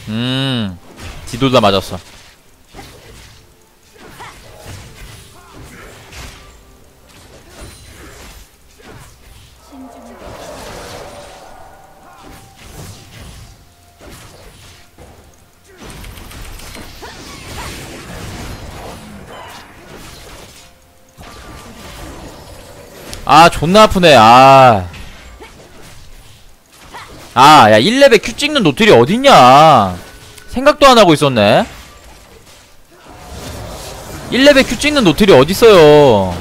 뒤돌다 맞았어. 아 존나 아프네. 야 1레벨 큐 찍는 노틸이 어딨냐. 생각도 안하고 있었네. 1레벨 큐 찍는 노틸이 어딨어요.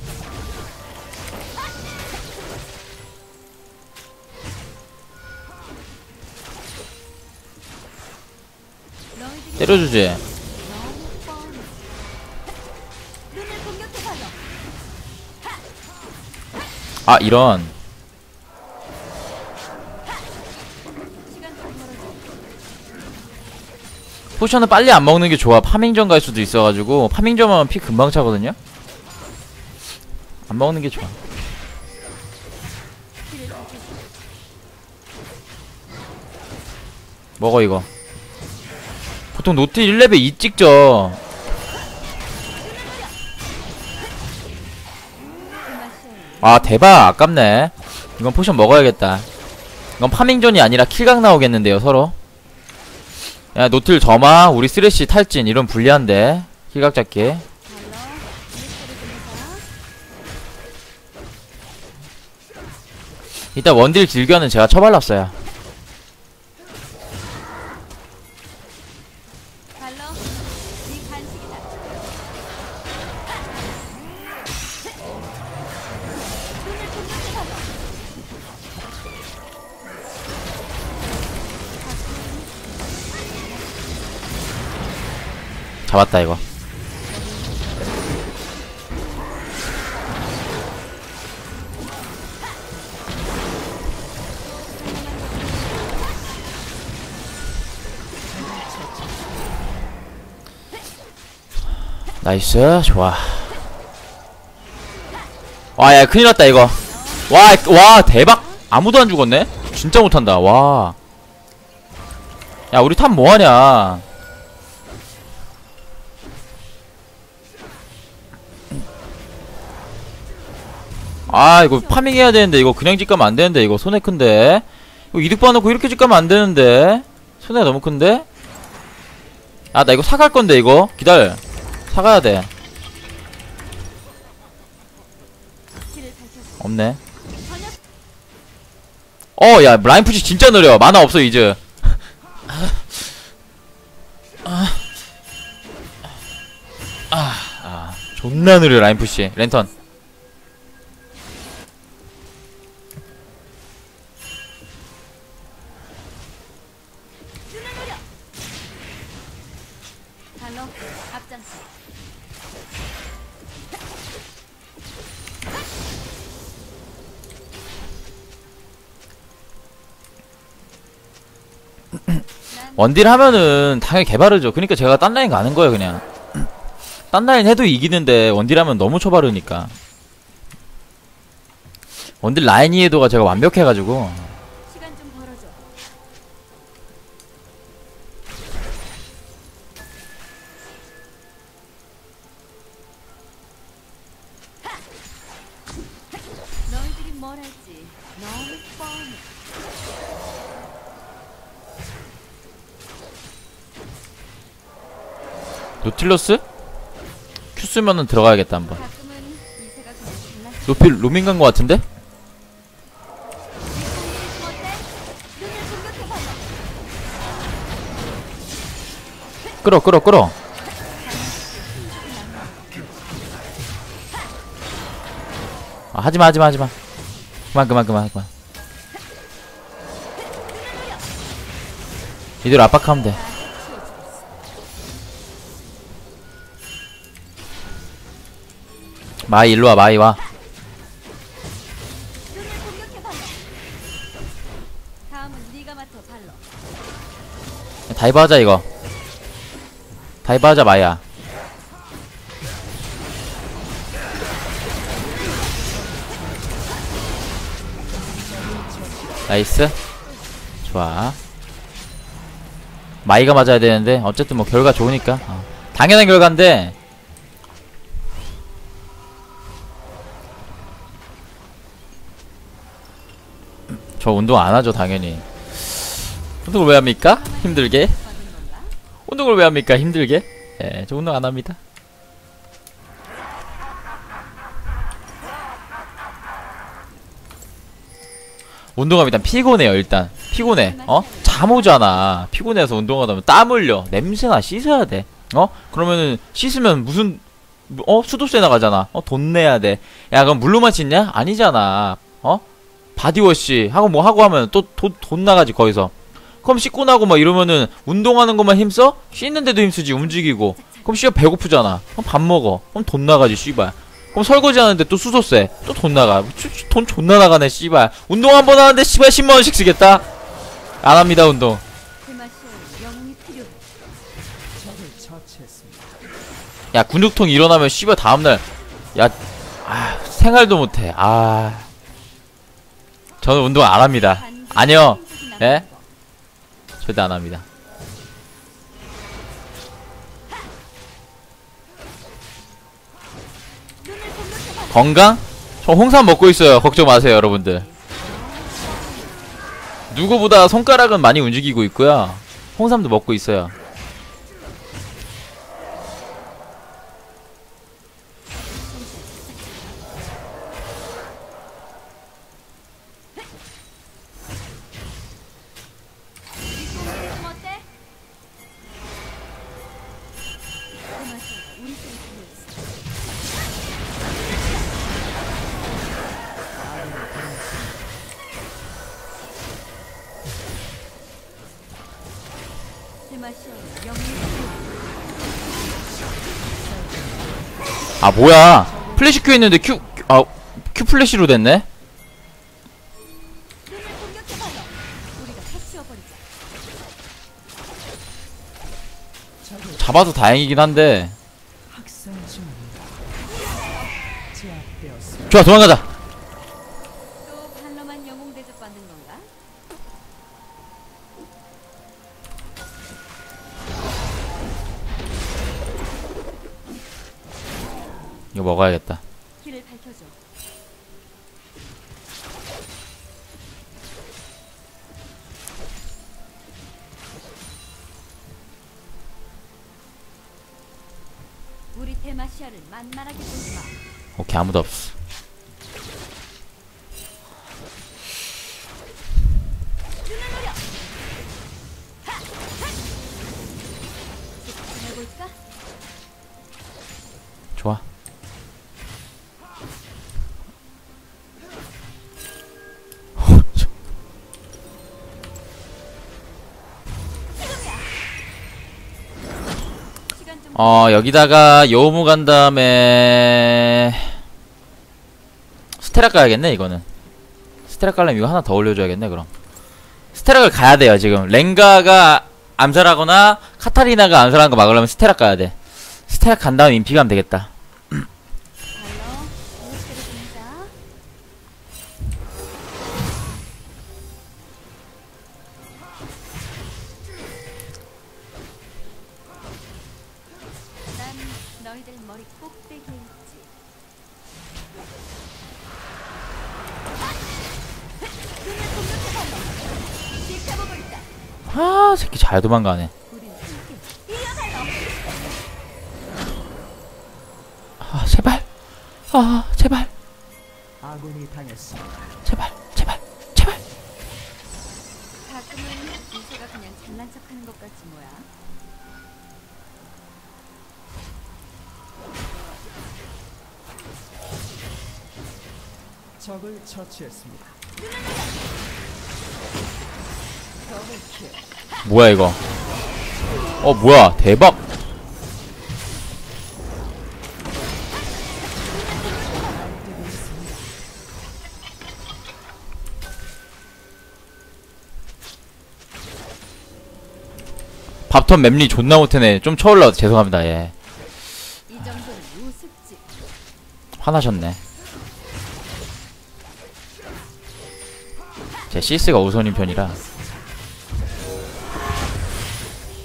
때려주지. 아 이런. 포션은 빨리 안 먹는게 좋아. 파밍전 갈 수도 있어가지고. 파밍전 하면 피 금방 차거든요. 안 먹는게 좋아. 먹어 이거. 보통 노틸 1레벨 2 찍죠. 아 대박 아깝네. 이건 포션 먹어야겠다. 이건 파밍전이 아니라 킬각 나오겠는데요 서로. 야 노틸 점화 우리 쓰레쉬 탈진 이런 불리한데. 킬각 잡기. 일단 원딜 질견은 제가 처발랐어요. 잡았다 이거. 나이스 좋아. 와 야 큰일났다 이거. 와 대박. 아무도 안 죽었네. 진짜 못한다. 와 야 우리 탑 뭐하냐. 아 이거 파밍해야 되는데 이거 그냥 집 가면 안 되는데. 이거 손해 큰데. 이거 이득 봐놓고 이렇게 집 가면 안 되는데. 손해가 너무 큰데. 아 나 이거 사갈 건데 이거 기다려. 사가야 돼. 없네. 야 라인 푸시 진짜 느려. 만화 없어 이제. 존나 느려 라인 푸시. 랜턴. 원딜 하면은 당연히 개바르죠. 그니까 제가 딴 라인 가는 거예요 그냥. 딴 라인 해도 이기는데 원딜 하면 너무 초바르니까. 원딜 라인 이해도가 제가 완벽해가지고. 노틸러스? 큐 쓰면은 들어가야겠다 한번. 노필 로밍 간 거 같은데? 끌어. 아, 하지마. 그만. 이대로 압박하면 돼. 마이 일로와. 마이 와. 다이브 하자 이거. 다이브 하자 마이야. 나이스. 좋아. 마이가 맞아야 되는데 어쨌든 뭐 결과 좋으니까 당연한 결과인데. 저 운동 안 하죠 당연히. 운동을 왜 합니까? 힘들게. 운동을 왜 합니까? 힘들게. 예, 저 운동 안 합니다. 운동하면 일단 피곤해요. 일단 피곤해. 잠 오잖아. 피곤해서 운동하다 보면 땀 흘려. 냄새나. 씻어야 돼. 그러면은 씻으면 무슨 수도세 나가잖아. 돈 내야 돼. 야 그럼 물로만 씻냐? 아니잖아. 바디워시 하고 뭐 하고 하면 또 돈 나가지 거기서. 그럼 씻고 나고 막 이러면은 운동하는 것만 힘써? 씻는데도 힘쓰지. 움직이고. 그럼 씨발 배고프잖아. 그럼 밥 먹어. 그럼 돈 나가지 씨발. 그럼 설거지 하는데 또 수소세. 또 돈 나가. 돈 존나 나가네 씨발. 운동 한 번 하는데 씨발 10만원씩 쓰겠다? 안 합니다 운동. 야 근육통 일어나면 씨발 다음날 야 생활도 못해. 저는 운동 안 합니다. 아니요. 예? 절대 안 합니다. 건강? 저 홍삼 먹고 있어요. 걱정 마세요 여러분들. 누구보다 손가락은 많이 움직이고 있고요. 홍삼도 먹고 있어요. 뭐야 플래시 큐 했는데 큐 플래시로 됐네. 잡아서 다행이긴 한데. 좋아 도망가자. 이거 먹어야겠다. 길을 밝혀줘. 우리 데마시아를 만만하게 보지 마. 오케이 아무도 없어. 좋아. 여기다가 여우무 간 다음에 스테라 가야겠네. 이거는 스테라 깔려면 이거 하나 더 올려줘야겠네. 그럼 스테락을 가야 돼요. 지금 랭가가 암살하거나 카타리나가 암살하는 거 막으려면 스테락 가야 돼. 스테락 간 다음에 인피 가면 되겠다. 새끼 잘 도망가네. 제발. 제발. 제발. 제발. 제발. 가끔은 인세가 그냥 잘난 척하는 것 같지 뭐야. 적을 처치했습니다. 뭐야 이거. 뭐야 대박. 밥턴 맵리 존나 못해네. 좀 쳐올라. 죄송합니다. 예. 화나셨네. 제 CS가 우선인 편이라.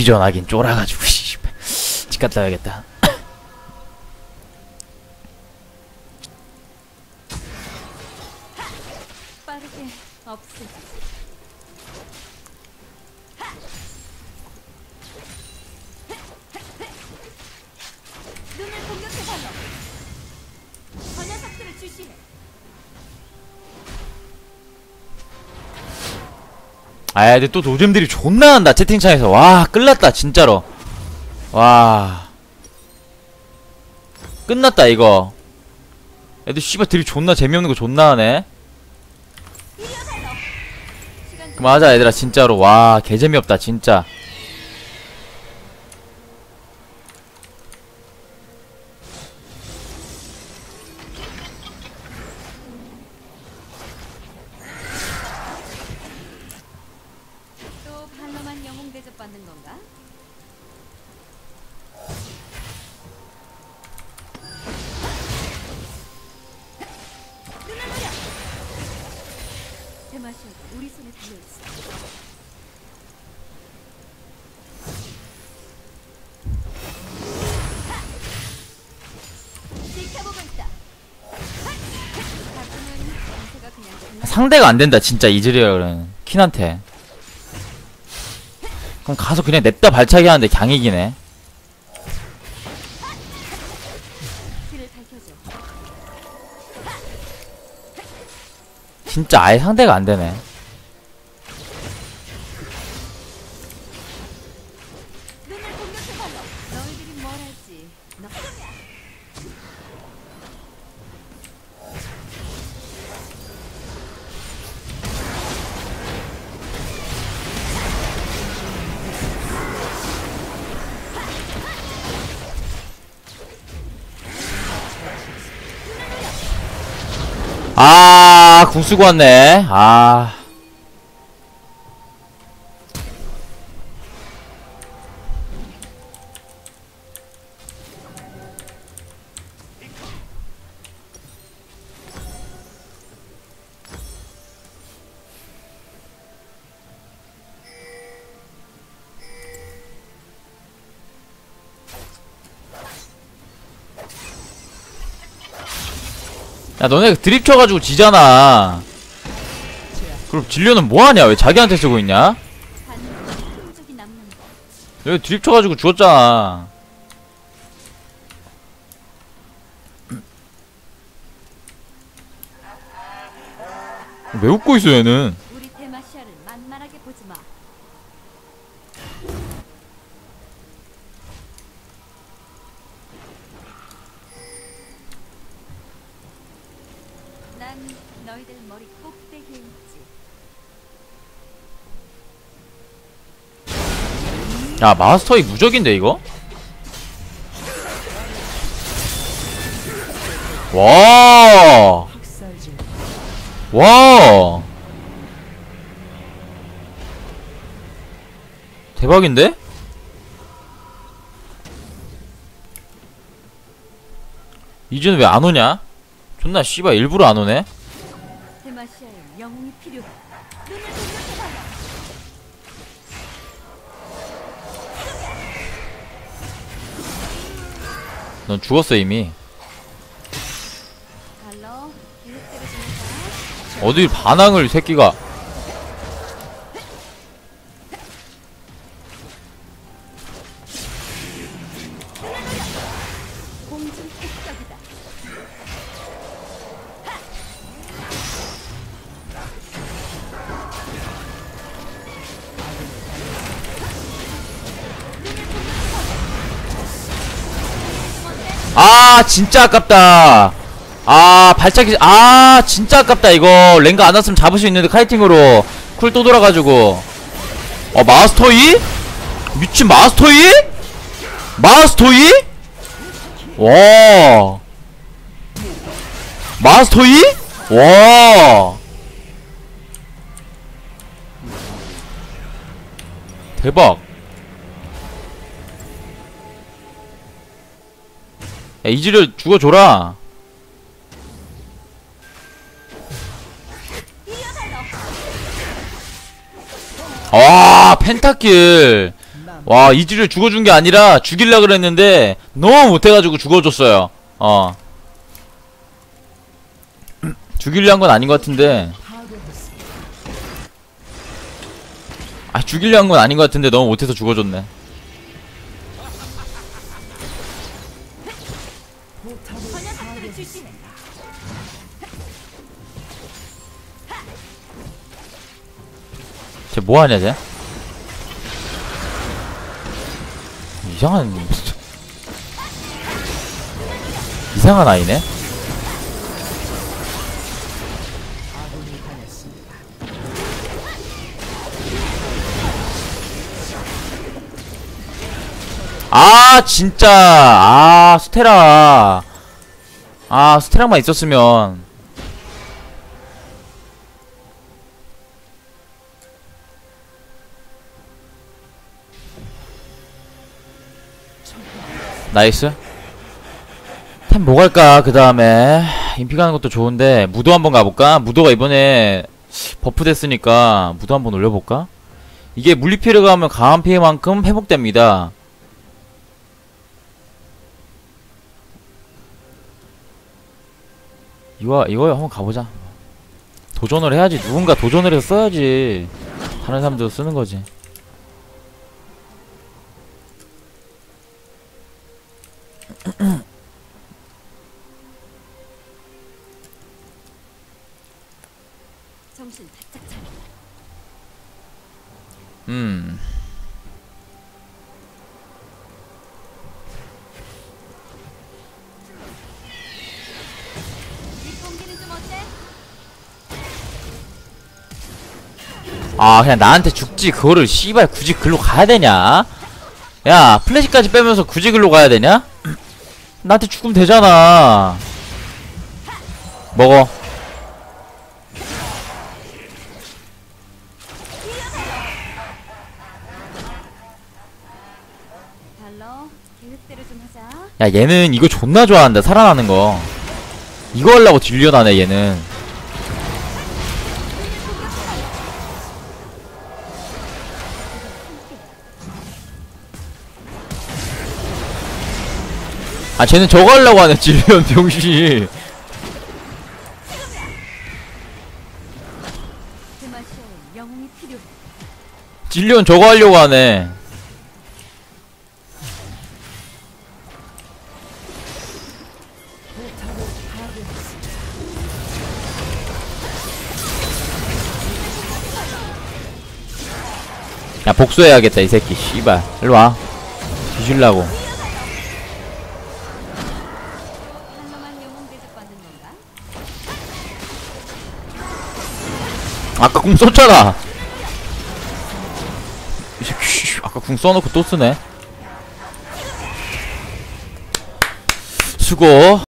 비전하긴 쫄아가지고 씨발 집 갔다 와야겠다. 빠르게 없애. 눈을 공격해달라. 저 녀석들을 주시해. 아 근데 또 노잼들이 존나 한다 채팅창에서. 와 끝났다 진짜로. 와 끝났다 이거. 애들 씨발 들이 존나 재미없는 거 존나 하네. 그만하자 얘들아 진짜로. 와 개재미없다 진짜. 또 발로만 영웅 대접 받는 건가? 대마시아가 우리 손에 달려 있어. 지켜보고 있다. 가끔은 상태가 그냥 장난. 상대가 안 된다 진짜 이즈리얼은 킨한테. 그럼 가서 그냥 냅다 발차기 하는데 그냥 이기네. 길을 밝혀줘. 진짜 아예 상대가 안 되네. 눈을 공격해달라. 너희들이 뭘 할지. 너. 아, 궁 쓰고 왔네. 아. 야, 너네 드립 쳐가지고 지잖아. 그럼 진료는 뭐하냐? 왜 자기한테 쓰고 있냐? 흔적이 남는 거. 여기 드립 쳐가지고 죽었잖아. 왜 웃고 있어 얘는? 우리 대마시아를 만만하게 보지 마. 난 너희들 머리 꼭대기에 있지. 야, 마스터이 무적인데 이거? 와. 와. 대박인데? 이제는 왜 안 오냐? 존나 씨발 일부러 안 오네? 대마시아에 영웅이 필요해. 눈을 공격해달라. 넌 죽었어 이미. 달러 계획대로 지내자. 어딜 반항을 새끼가. 공중 폭격이다. 아 진짜 아깝다. 아 발차기. 아 진짜 아깝다 이거. 랭가 안 왔으면 잡을 수 있는데 카이팅으로 쿨 또 돌아가지고. 마스터이? 미친 마스터이? 마스터이? 와 마스터이? 와 대박. 야 이지를 죽어줘라. 와 펜타킬. 와, 이지를 죽어준 게 아니라 죽일라 그랬는데 너무 못해가지고 죽어줬어요. 죽이려 한 건 아닌 것 같은데. 아, 죽이려 한 건 아닌 것 같은데 너무 못해서 죽어줬네. 번역들을 출시해. 쟤 뭐하냐 쟤? 이상한 아이네. 아 진짜. 아 스테라. 아 스테라만 있었으면. 나이스. 템 뭐 갈까 그 다음에. 인피 가는 것도 좋은데 무도 한번 가볼까? 무도가 이번에 버프 됐으니까 무도 한번 올려볼까? 이게 물리피해를 가면 강한 피해만큼 회복됩니다. 이거 한번 가보자. 도전을 해야지. 누군가 도전을 해서 써야지. 다른 사람들도 쓰는 거지. 정신 바짝 차려. 뒷공기는 좀 어때? 아 그냥 나한테 죽지. 그거를 씨발 굳이 글로 가야 되냐? 야 플래시까지 빼면서 굳이 글로 가야 되냐? 나한테 죽으면 되잖아. 먹어. 달러 계획대로 좀 하자. 야 얘는 이거 존나 좋아한다. 살아나는 거. 이거 하려고 딜리언하네 얘는. 아 쟤는 저거 하려고 하네. 딜리언 병신이. 그 맛에 영웅이 필요해. 딜리언 저거 하려고 하네. 야 복수해야겠다 이 새끼. 씨발 일로와. 뒤질라고. 달러만 영웅 대접받는 건가? 아까 궁 썼잖아. 이 새끼 씨, 아까 궁 써놓고 또 쓰네. 수고.